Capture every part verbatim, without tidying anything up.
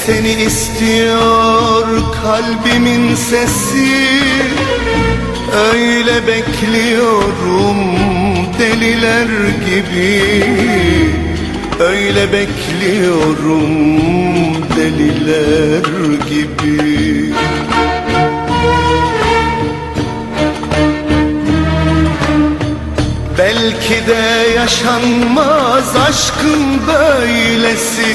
Seni istiyor kalbimin sesi, öyle bekliyorum deliler gibi, öyle bekliyorum deliler gibi. Belki de yaşanmaz aşkın böylesi,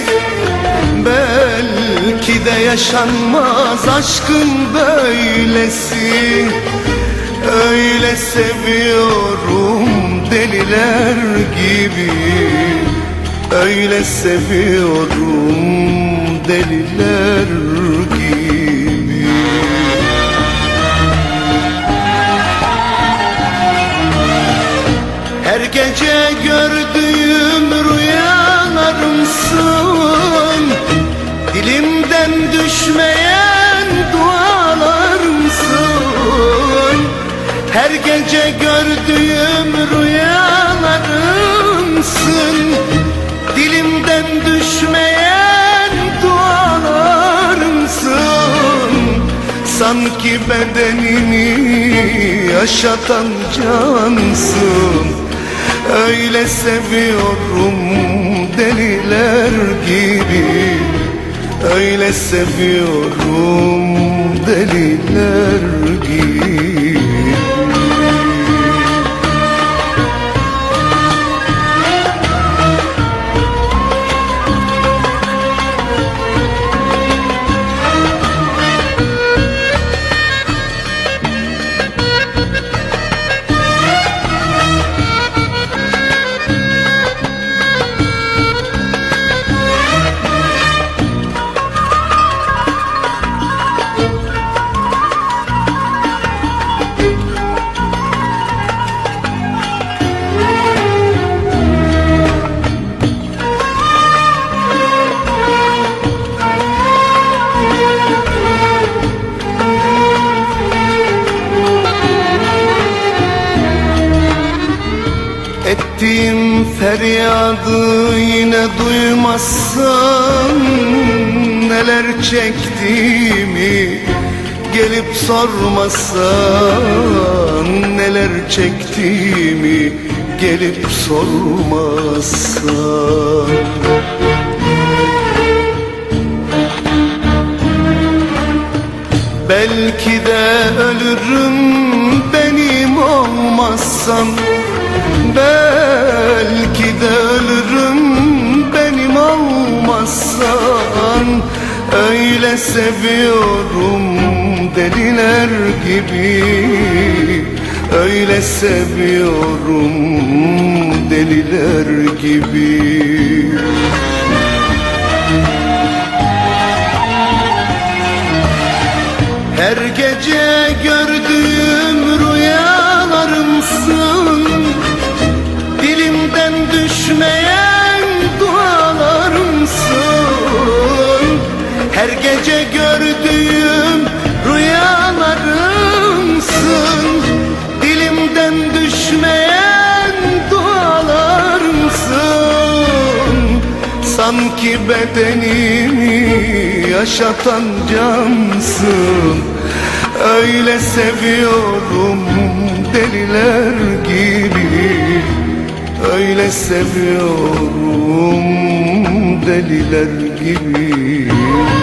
belki de yaşanmaz aşkın böylesi. Öyle seviyorum deliler gibi, öyle seviyorum deliler gibi. Her gece gördüğüm rüyalarımsın, dilimden düşmeyen dualarımsın. Her gece gördüğüm rüyalarımsın, dilimden düşmeyen dualarımsın. Sanki bedenini yaşatan cansın, öyle seviyorum deliler gibi, öyle seviyorum deliler gibi. Ettiğim feryadı yine duymazsan, neler çektiğimi gelip sormasan, neler çektiğimi gelip sormasan. Belki de ölürüm benim olmazsan, belki de ölürüm benim olmazsan. Öyle seviyorum deliler gibi, öyle seviyorum deliler gibi. Her gece gördüğüm rüyalarımsın, dilimden düşmeyen dualarımsın. Her gece gördüğüm rüyalarımsın, dilimden düşmeyen dualarımsın. Sanki bedenimi yaşatan cansın, öyle seviyorum deliler gibi, öyle seviyorum deliler gibi.